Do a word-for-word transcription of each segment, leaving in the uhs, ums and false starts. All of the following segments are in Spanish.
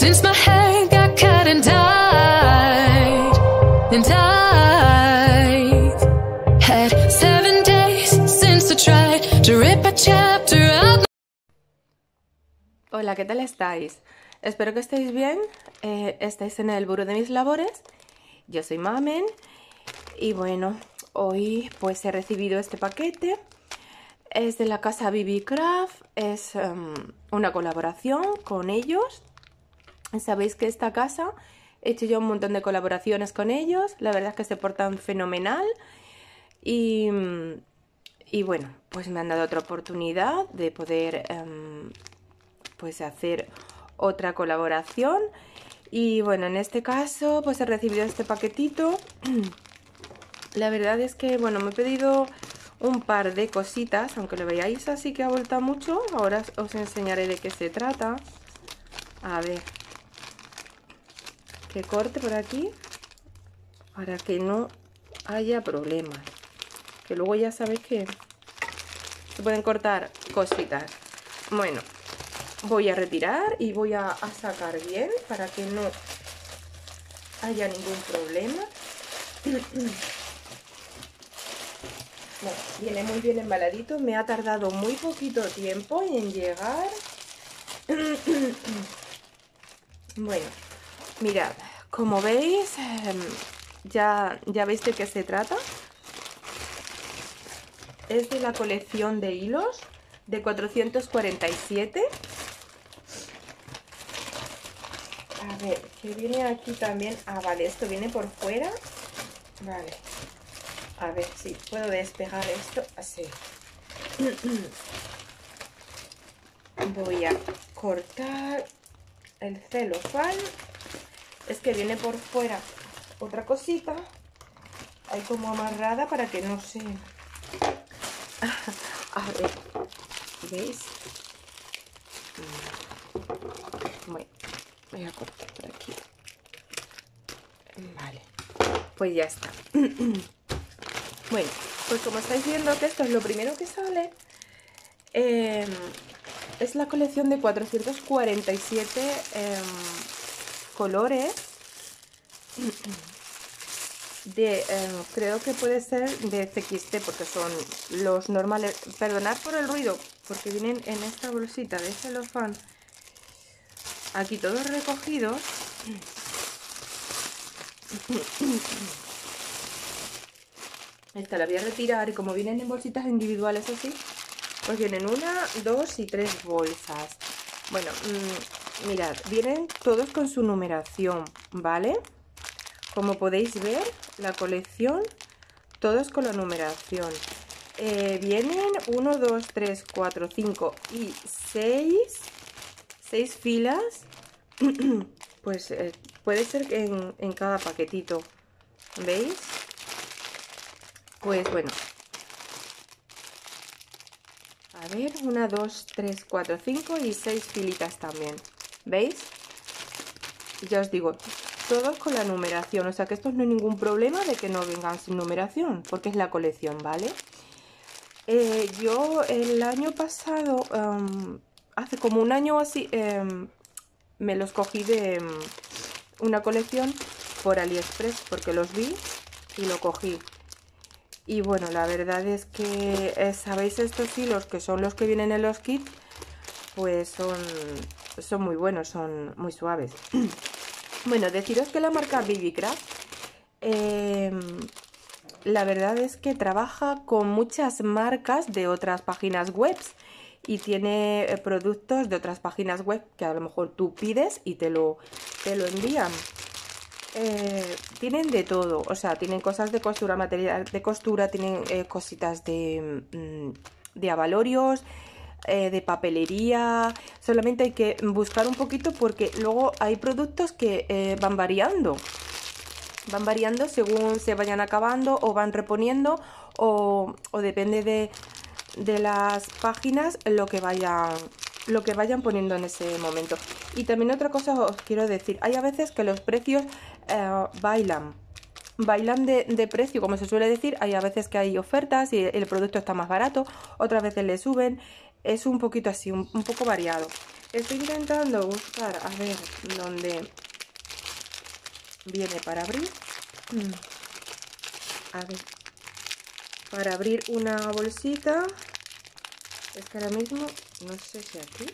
since my hair got cut and dyed. And I've had seven days since I tried to rip a chapter out. Hola, ¿qué tal estáis? Espero que estéis bien. Eh, estáis en el buró de mis labores. Yo soy Mamen. Y bueno, hoy pues he recibido este paquete. Es de la casa B B Craft. Es um, una colaboración con ellos. Sabéis que esta casa he hecho yo un montón de colaboraciones con ellos. La verdad es que se portan fenomenal. Y, y bueno, pues me han dado otra oportunidad de poder um, pues hacer otra colaboración. Y bueno, en este caso pues he recibido este paquetito. La verdad es que bueno, me he pedido un par de cositas, aunque lo veáis así que ha vuelto mucho. Ahora os enseñaré de qué se trata. A ver, que corte por aquí para que no haya problemas, que luego ya sabéis que se pueden cortar cositas. Bueno, voy a retirar y voy a, a sacar bien para que no haya ningún problema. Bueno, viene muy bien embaladito. Me ha tardado muy poquito tiempo en llegar. Bueno, mirad, como veis, eh, ya, ya veis de qué se trata. Es de la colección de hilos de cuatrocientos cuarenta y siete. A ver, que viene aquí también. Ah, vale, esto viene por fuera. Vale. A ver si puedo despegar esto así. Voy a cortar el celofán. Es que viene por fuera otra cosita. Hay como amarrada para que no se... A ver, ¿veis? Bueno, voy a cortar por aquí. Vale, pues ya está. Bueno, pues como estáis viendo que esto es lo primero que sale, eh, es la colección de cuatrocientos cuarenta y siete eh, colores de, eh, creo que puede ser de C X T, porque son los normales. Perdonad por el ruido, porque vienen en esta bolsita de celofán, aquí todos recogidos. Esta la voy a retirar y como vienen en bolsitas individuales así, pues vienen una, dos y tres bolsas. Bueno, mmm, mirad, vienen todos con su numeración, ¿vale? Como podéis ver, la colección, todos con la numeración. Eh, vienen uno, dos, tres, cuatro, cinco y seis, seis filas. Pues eh, puede ser que en, en cada paquetito, ¿veis? Pues bueno, a ver, una, dos, tres, cuatro, cinco y seis filitas también, ¿veis? Ya os digo, todos con la numeración, o sea que esto no hay ningún problema de que no vengan sin numeración, porque es la colección, ¿vale? Eh, yo el año pasado, um, hace como un año así, um, me los cogí de um, una colección por AliExpress, porque los vi y lo cogí. Y bueno, la verdad es que, eh, ¿sabéis estos hilos que son los que vienen en los kits? Pues son, son muy buenos, son muy suaves. Bueno, deciros que la marca B B Craft, eh, la verdad es que trabaja con muchas marcas de otras páginas web y tiene eh, productos de otras páginas web que a lo mejor tú pides y te lo, te lo envían. Eh, tienen de todo, o sea, tienen cosas de costura, material de costura, tienen eh, cositas de, de abalorios, eh, de papelería. Solamente hay que buscar un poquito porque luego hay productos que eh, van variando, van variando según se vayan acabando o van reponiendo o, o depende de, de las páginas lo que vayan lo que vayan poniendo en ese momento. Y también otra cosa os quiero decir, hay a veces que los precios eh, bailan bailan de, de precio, como se suele decir. Hay a veces que hay ofertas y el producto está más barato, otras veces le suben, es un poquito así, un, un poco variado. Estoy intentando buscar, a ver, dónde viene para abrir. A ver, para abrir una bolsita. Es que ahora mismo, no sé si aquí.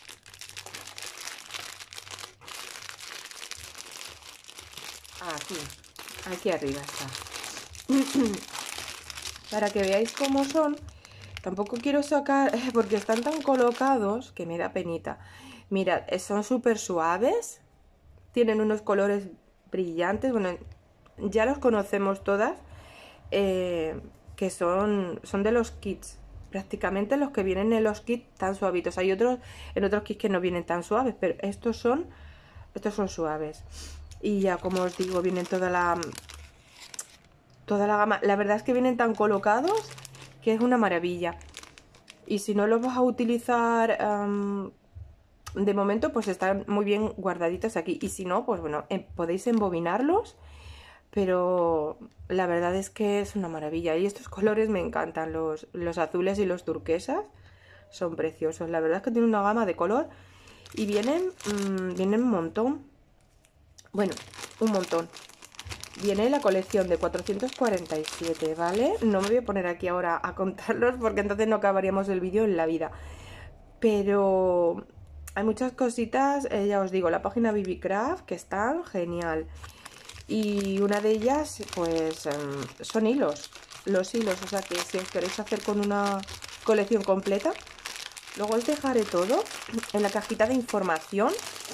Aquí, aquí arriba está. Para que veáis cómo son. Tampoco quiero sacar, porque están tan colocados que me da penita. Mirad, son súper suaves. Tienen unos colores brillantes. Bueno, ya los conocemos todas. Eh, que son, son de los kits. Prácticamente los que vienen en los kits tan suavitos. Hay otros, en otros kits que no vienen tan suaves, pero estos son, estos son suaves. Y ya, como os digo, vienen toda la, toda la gama. La verdad es que vienen tan colocados que es una maravilla. Y si no los vas a utilizar um, de momento, pues están muy bien guardaditos aquí. Y si no, pues bueno, eh, podéis embobinarlos. Pero la verdad es que es una maravilla. Y estos colores me encantan. Los, los azules y los turquesas son preciosos. La verdad es que tiene una gama de color. Y vienen, mmm, vienen un montón. Bueno, un montón. Viene la colección de cuatrocientos cuarenta y siete, ¿vale? No me voy a poner aquí ahora a contarlos porque entonces no acabaríamos el vídeo en la vida. Pero hay muchas cositas, eh, ya os digo, la página Bibicraft, que están genial. Y una de ellas, pues, eh, son hilos. Los hilos, o sea que si os queréis hacer con una colección completa. Luego os dejaré todo en la cajita de información.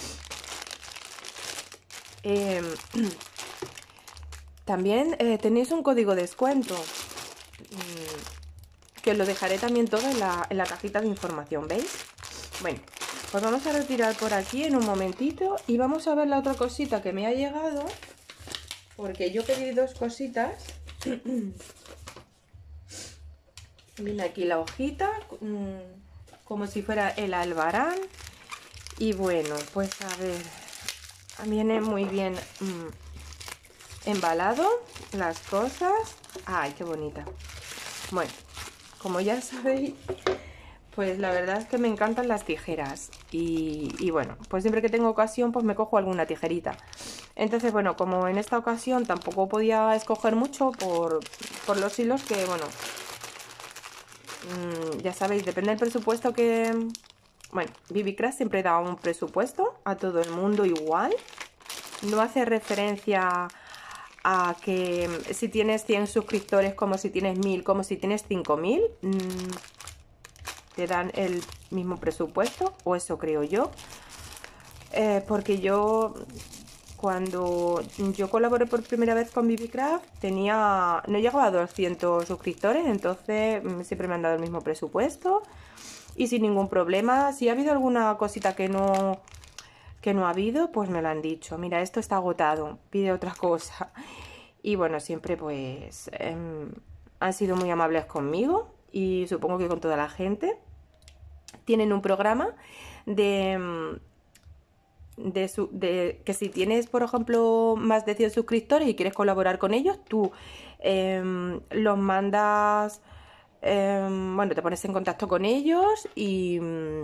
Eh... También eh, tenéis un código de descuento, mmm, que os lo dejaré también todo en la, en la cajita de información, ¿veis? Bueno, pues vamos a retirar por aquí en un momentito y vamos a ver la otra cosita que me ha llegado, porque yo pedí dos cositas. Viene aquí la hojita, mmm, como si fuera el albarán. Y bueno, pues a ver, viene muy bien mmm, embalado las cosas. Ay, qué bonita. Bueno, como ya sabéis, pues la verdad es que me encantan las tijeras y, y bueno, pues siempre que tengo ocasión pues me cojo alguna tijerita. Entonces bueno, como en esta ocasión tampoco podía escoger mucho por, por los hilos, que bueno, mmm, ya sabéis, depende del presupuesto que... Bueno, Bibicraft siempre da un presupuesto a todo el mundo igual. No hace referencia a que si tienes cien suscriptores, como si tienes mil, como si tienes cinco mil, mmm, te dan el mismo presupuesto, o eso creo yo. Eh, porque yo, cuando yo colaboré por primera vez con Bibicraft, tenía, no llegaba a doscientos suscriptores, entonces mmm, siempre me han dado el mismo presupuesto y sin ningún problema. Si ha habido alguna cosita que no... que no ha habido, pues me lo han dicho. Mira, esto está agotado, pide otra cosa. Y bueno, siempre pues eh, han sido muy amables conmigo y supongo que con toda la gente. Tienen un programa de, de, su, de que si tienes, por ejemplo, más de cien suscriptores y quieres colaborar con ellos, tú eh, los mandas, eh, bueno, te pones en contacto con ellos y...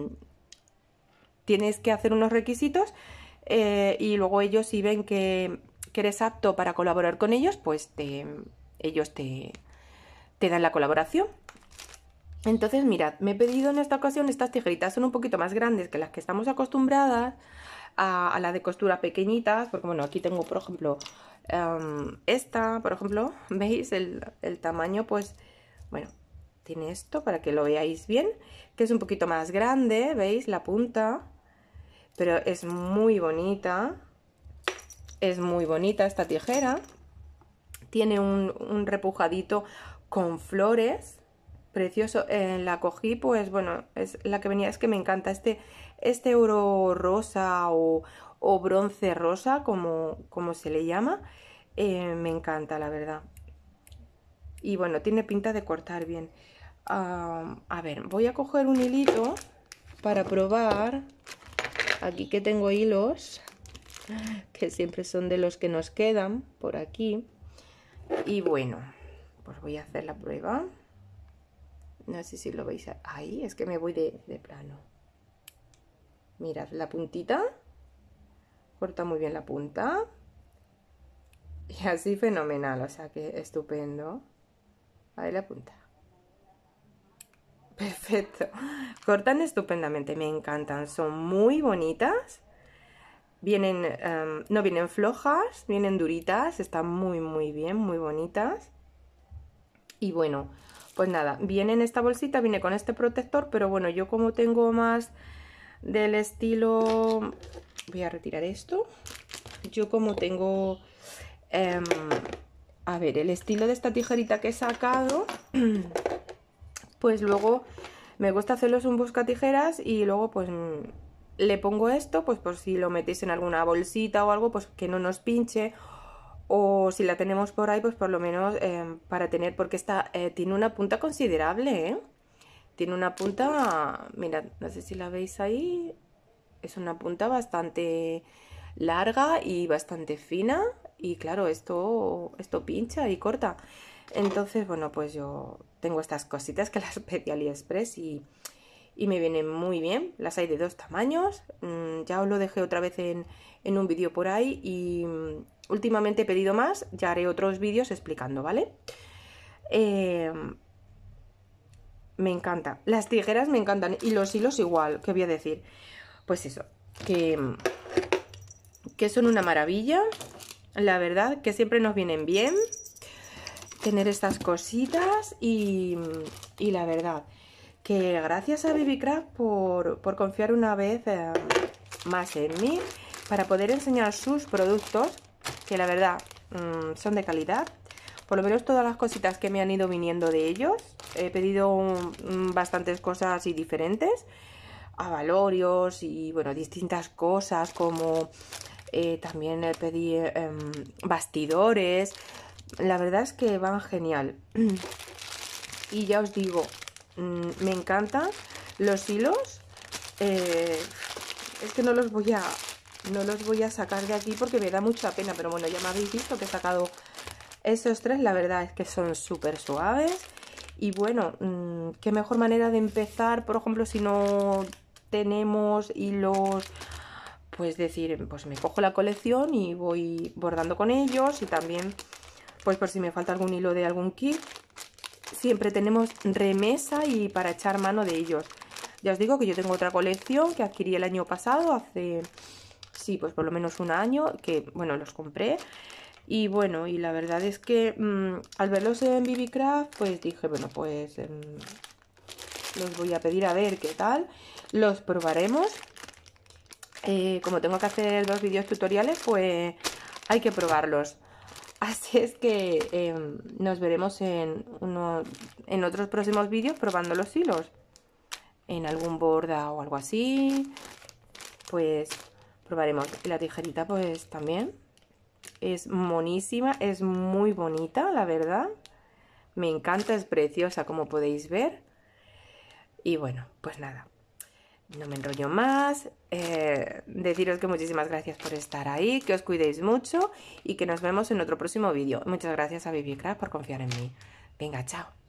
tienes que hacer unos requisitos eh, y luego ellos, si ven que, que eres apto para colaborar con ellos, pues te, ellos te, te dan la colaboración. Entonces mirad, me he pedido en esta ocasión estas tijeritas. Son un poquito más grandes que las que estamos acostumbradas a, a la de costura pequeñitas, porque bueno, aquí tengo por ejemplo um, esta, por ejemplo, veis el, el tamaño, pues bueno, tiene esto para que lo veáis bien, que es un poquito más grande, veis la punta. Pero es muy bonita, es muy bonita esta tijera. Tiene un, un repujadito con flores, precioso. Eh, la cogí, pues bueno, es la que venía, es que me encanta este, este oro rosa o, o bronce rosa, como, como se le llama. Eh, me encanta, la verdad. Y bueno, tiene pinta de cortar bien. Uh, a ver, voy a coger un hilito para probar. Aquí que tengo hilos, que siempre son de los que nos quedan por aquí. Y bueno, pues voy a hacer la prueba. No sé si lo veis ahí, es que me voy de, de plano. Mirad la puntita. Corta muy bien la punta. Y así fenomenal, o sea que estupendo. Ahí la punta. Perfecto. Cortan estupendamente, me encantan. Son muy bonitas. Vienen, um, no vienen flojas, vienen duritas. Están muy, muy bien, muy bonitas. Y bueno, pues nada, viene en esta bolsita, viene con este protector. Pero bueno, yo como tengo más del estilo... Voy a retirar esto. Yo como tengo... Um, a ver, el estilo de esta tijerita que he sacado... Pues luego me gusta hacerlos un buscatijeras y luego pues le pongo esto, pues por si lo metéis en alguna bolsita o algo, pues que no nos pinche. O si la tenemos por ahí, pues por lo menos eh, para tener, porque esta eh, tiene una punta considerable, ¿eh? Tiene una punta, mirad, no sé si la veis ahí, es una punta bastante larga y bastante fina. Y claro, esto, esto pincha y corta. Entonces, bueno, pues yo tengo estas cositas que las pedí a AliExpress y, y me vienen muy bien. Las hay de dos tamaños. Mm, ya os lo dejé otra vez en, en un vídeo por ahí y mm, últimamente he pedido más. Ya haré otros vídeos explicando, ¿vale? Eh, me encanta. Las tijeras me encantan y los hilos igual. ¿Qué voy a decir? Pues eso, que, que son una maravilla. La verdad, que siempre nos vienen bien tener estas cositas y, y la verdad que gracias a Bibicraft por, por confiar una vez eh, más en mí para poder enseñar sus productos, que la verdad mmm, son de calidad. Por lo menos todas las cositas que me han ido viniendo de ellos, he pedido um, bastantes cosas y diferentes, abalorios y bueno, distintas cosas como eh, también pedí eh, bastidores. La verdad es que van genial. Y ya os digo, mmm, me encantan los hilos. Eh, es que no los voy a no los voy a sacar de aquí porque me da mucha pena. Pero bueno, ya me habéis visto que he sacado esos tres. La verdad es que son súper suaves. Y bueno, mmm, qué mejor manera de empezar. Por ejemplo, si no tenemos hilos, pues decir, pues me cojo la colección y voy bordando con ellos. Y también, pues por si me falta algún hilo de algún kit, siempre tenemos remesa y para echar mano de ellos. Ya os digo que yo tengo otra colección que adquirí el año pasado, hace, sí, pues por lo menos un año, que bueno, los compré. Y bueno, y la verdad es que mmm, al verlos en Bibicraft, pues dije, bueno, pues eh, los voy a pedir a ver qué tal. Los probaremos. Eh, como tengo que hacer dos vídeos tutoriales, pues hay que probarlos. Así es que eh, nos veremos en, uno, en otros próximos vídeos probando los hilos. En algún borda o algo así. Pues probaremos. Y la tijerita pues también. Es monísima, es muy bonita, la verdad. Me encanta, es preciosa como podéis ver. Y bueno, pues nada. No me enrollo más, eh, deciros que muchísimas gracias por estar ahí, que os cuidéis mucho y que nos vemos en otro próximo vídeo. Muchas gracias a Bibicraft por confiar en mí. Venga, chao.